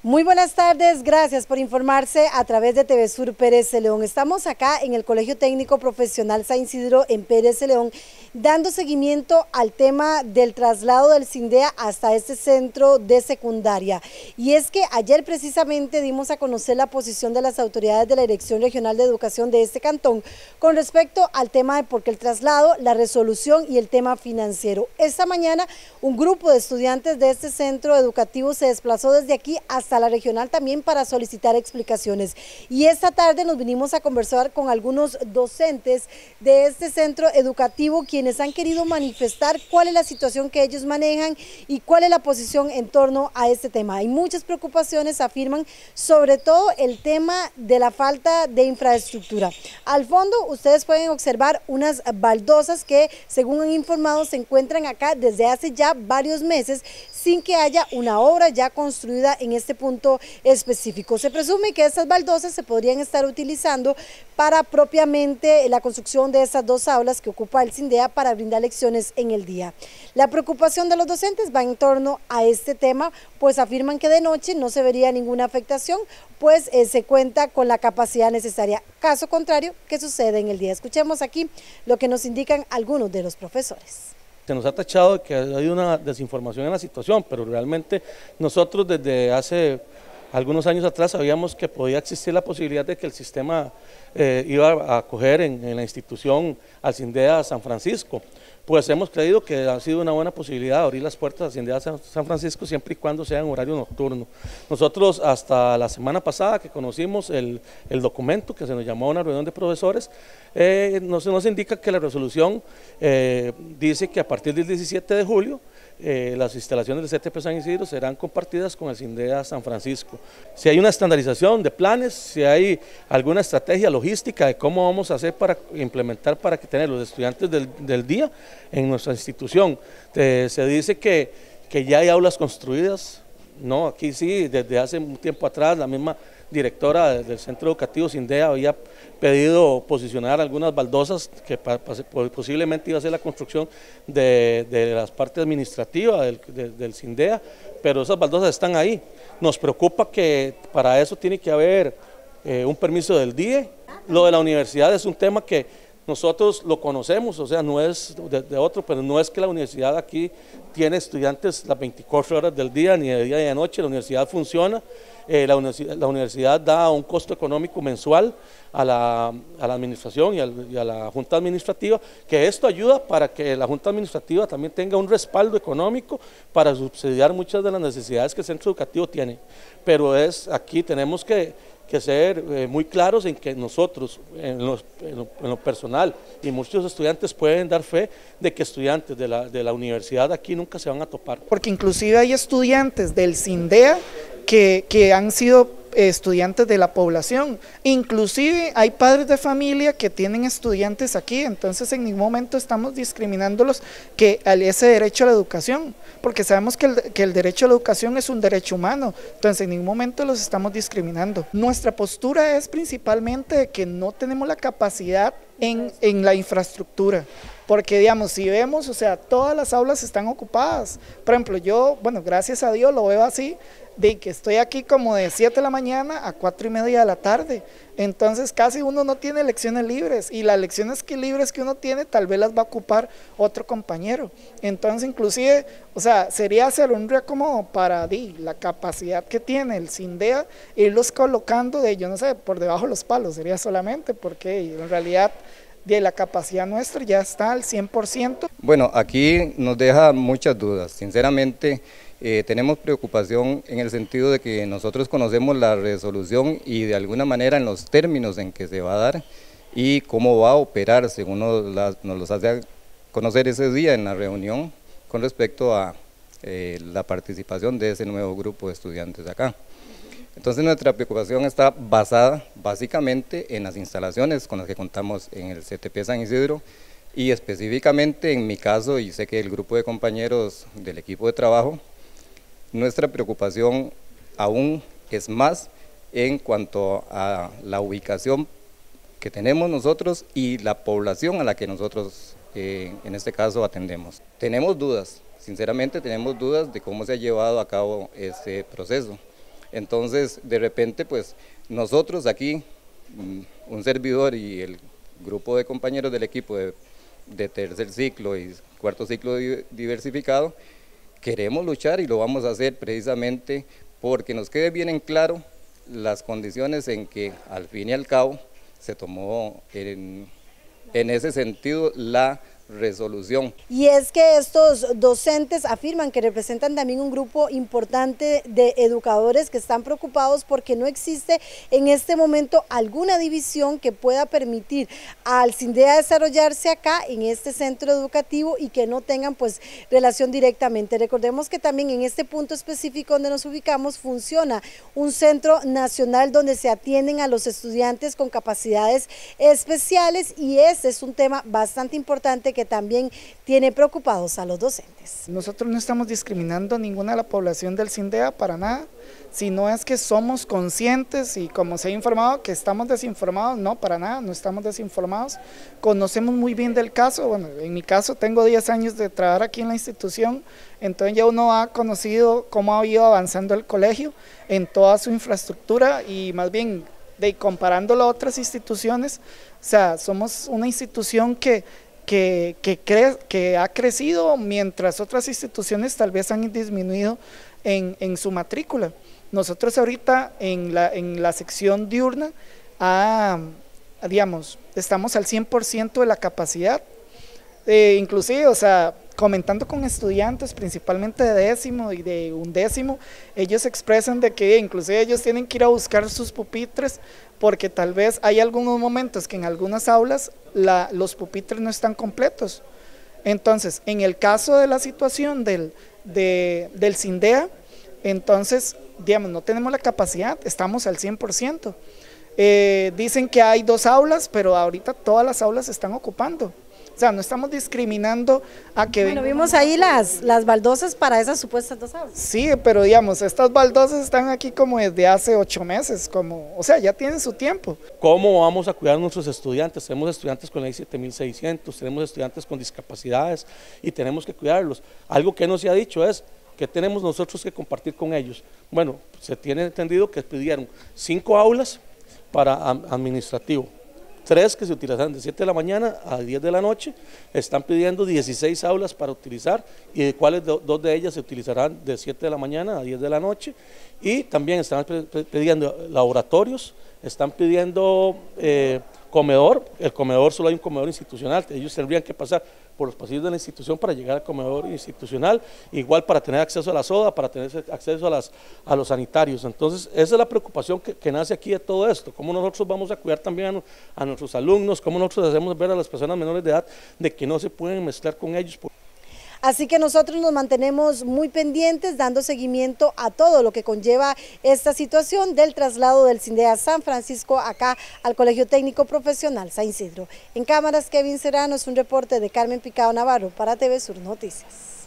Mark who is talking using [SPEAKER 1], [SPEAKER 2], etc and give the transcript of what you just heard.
[SPEAKER 1] Muy buenas tardes, gracias por informarse a través de TV Sur Pérez de León. Estamos acá en el Colegio Técnico Profesional San Isidro en Pérez de León, dando seguimiento al tema del traslado del CINDEA hasta este centro de secundaria. Y es que ayer precisamente dimos a conocer la posición de las autoridades de la Dirección Regional de Educación de este cantón con respecto al tema de por qué el traslado, la resolución y el tema financiero. Esta mañana un grupo de estudiantes de este centro educativo se desplazó desde aquí hasta la regional también para solicitar explicaciones. Y esta tarde nos vinimos a conversar con algunos docentes de este centro educativo quienes han querido manifestar cuál es la situación que ellos manejan y cuál es la posición en torno a este tema. Hay muchas preocupaciones, afirman, sobre todo el tema de la falta de infraestructura. Al fondo ustedes pueden observar unas baldosas que, según han informado, se encuentran acá desde hace ya varios meses sin que haya una obra ya construida en este punto específico. Se presume que estas baldosas se podrían estar utilizando para propiamente la construcción de estas dos aulas que ocupa el CINDEA para brindar lecciones en el día. La preocupación de los docentes va en torno a este tema, pues afirman que de noche no se vería ninguna afectación, pues se cuenta con la capacidad necesaria. Caso contrario, ¿qué sucede en el día? Escuchemos aquí lo que nos indican algunos de los profesores.
[SPEAKER 2] Se nos ha tachado de que hay una desinformación en la situación, pero realmente nosotros desde hace algunos años atrás sabíamos que podía existir la posibilidad de que el sistema iba a acoger en la institución al CINDEA San Francisco. Pues hemos creído que ha sido una buena posibilidad de abrir las puertas al CINDEA San Francisco siempre y cuando sea en horario nocturno. Nosotros hasta la semana pasada que conocimos el documento que se nos llamó a una reunión de profesores, nos indica que la resolución dice que a partir del 17 de julio las instalaciones del CTP San Isidro serán compartidas con el CINDEA San Francisco. Si hay una estandarización de planes, si hay alguna estrategia logística de cómo vamos a hacer para implementar, para que tener los estudiantes del día en nuestra institución. Se dice que ya hay aulas construidas, no, aquí sí, desde hace un tiempo atrás la misma directora del centro educativo CINDEA había pedido posicionar algunas baldosas que posiblemente iba a ser la construcción de las partes administrativas del CINDEA, pero esas baldosas están ahí. Nos preocupa que para eso tiene que haber un permiso del DIE. Lo de la universidad es un tema que nosotros lo conocemos, o sea, no es de otro, pero no es que la universidad aquí tiene estudiantes las 24 horas del día, ni de día ni de noche. La universidad funciona, la universidad da un costo económico mensual a la administración y a la junta administrativa, que esto ayuda para que la junta administrativa también tenga un respaldo económico para subsidiar muchas de las necesidades que el centro educativo tiene. Pero aquí tenemos que ser muy claros en que nosotros, en lo personal, y muchos estudiantes pueden dar fe de que estudiantes de la universidad aquí nunca se van a topar.
[SPEAKER 3] Porque inclusive hay estudiantes del CINDEA que han sido estudiantes de la población, inclusive hay padres de familia que tienen estudiantes aquí, entonces en ningún momento estamos discriminándolos que ese derecho a la educación, porque sabemos que el derecho a la educación es un derecho humano, entonces en ningún momento los estamos discriminando. Nuestra postura es principalmente que no tenemos la capacidad en la infraestructura, porque digamos, si vemos, o sea, todas las aulas están ocupadas. Por ejemplo, yo, bueno, gracias a Dios lo veo así, de que estoy aquí como de 7 de la mañana a 4:30 de la tarde, entonces casi uno no tiene lecciones libres, y las lecciones libres que uno tiene tal vez las va a ocupar otro compañero, entonces inclusive, o sea, sería hacer un reacomodo para la capacidad que tiene el CINDEA, irlos colocando yo no sé, por debajo de los palos, sería solamente porque en realidad de la capacidad nuestra ya está al 100%.
[SPEAKER 4] Bueno, aquí nos deja muchas dudas, sinceramente. Tenemos preocupación en el sentido de que nosotros conocemos la resolución y de alguna manera en los términos en que se va a dar y cómo va a operar, según nos los hace conocer ese día en la reunión con respecto a la participación de ese nuevo grupo de estudiantes acá. Entonces nuestra preocupación está basada básicamente en las instalaciones con las que contamos en el CTP San Isidro y específicamente en mi caso, y sé que el grupo de compañeros del equipo de trabajo, nuestra preocupación aún es más en cuanto a la ubicación que tenemos nosotros y la población a la que nosotros en este caso atendemos. Tenemos dudas, sinceramente tenemos dudas de cómo se ha llevado a cabo este proceso. Entonces, de repente, pues nosotros aquí, un servidor y el grupo de compañeros del equipo de tercer ciclo y cuarto ciclo diversificado, queremos luchar y lo vamos a hacer precisamente porque nos quede bien en claro las condiciones en que al fin y al cabo se tomó en ese sentido la resolución.
[SPEAKER 1] Y es que estos docentes afirman que representan también un grupo importante de educadores que están preocupados porque no existe en este momento alguna división que pueda permitir al CINDEA desarrollarse acá en este centro educativo y que no tengan pues relación directamente. Recordemos que también en este punto específico donde nos ubicamos funciona un centro nacional donde se atienden a los estudiantes con capacidades especiales y ese es un tema bastante importante que también tiene preocupados a los docentes.
[SPEAKER 3] Nosotros no estamos discriminando a ninguna de la población del CINDEA para nada, sino es que somos conscientes y como se ha informado que estamos desinformados, no, para nada, no estamos desinformados, conocemos muy bien del caso, bueno, en mi caso tengo 10 años de trabajar aquí en la institución, entonces ya uno ha conocido cómo ha ido avanzando el colegio en toda su infraestructura y más bien comparándolo a otras instituciones, o sea, somos una institución que ha crecido mientras otras instituciones tal vez han disminuido en su matrícula. Nosotros ahorita en la sección diurna, digamos, estamos al 100% de la capacidad, inclusive, o sea, comentando con estudiantes, principalmente de décimo y de undécimo, ellos expresan de que inclusive ellos tienen que ir a buscar sus pupitres porque tal vez hay algunos momentos que en algunas aulas los pupitres no están completos. Entonces, en el caso de la situación del CINDEA, entonces, digamos, no tenemos la capacidad, estamos al 100%. Dicen que hay 2 aulas, pero ahorita todas las aulas se están ocupando. O sea, no estamos discriminando a que...
[SPEAKER 1] Bueno, vimos ahí las baldosas para esas supuestas 2 aulas.
[SPEAKER 3] Sí, pero digamos, estas baldosas están aquí como desde hace 8 meses, o sea, ya tienen su tiempo.
[SPEAKER 2] ¿Cómo vamos a cuidar a nuestros estudiantes? Tenemos estudiantes con la ley 7600, tenemos estudiantes con discapacidades y tenemos que cuidarlos. Algo que no se ha dicho es que tenemos nosotros que compartir con ellos. Bueno, se tiene entendido que pidieron 5 aulas para administrativo, 3 que se utilizarán de 7 de la mañana a 10 de la noche, están pidiendo 16 aulas para utilizar y de cuales 2 de ellas se utilizarán de 7 de la mañana a 10 de la noche y también están pidiendo laboratorios, están pidiendo comedor, el comedor solo hay un comedor institucional, ellos tendrían que pasar por los pasillos de la institución para llegar al comedor institucional, igual para tener acceso a la soda, para tener acceso a los sanitarios. Entonces, esa es la preocupación que nace aquí de todo esto, cómo nosotros vamos a cuidar también a nuestros alumnos, cómo nosotros hacemos ver a las personas menores de edad de que no se pueden mezclar con ellos.
[SPEAKER 1] Así que nosotros nos mantenemos muy pendientes, dando seguimiento a todo lo que conlleva esta situación del traslado del CINDEA San Francisco acá al Colegio Técnico Profesional San Isidro. En cámaras, Kevin Serrano, es un reporte de Carmen Picado Navarro para TV Sur Noticias.